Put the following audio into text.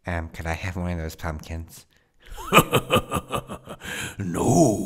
Could I have one of those pumpkins? No,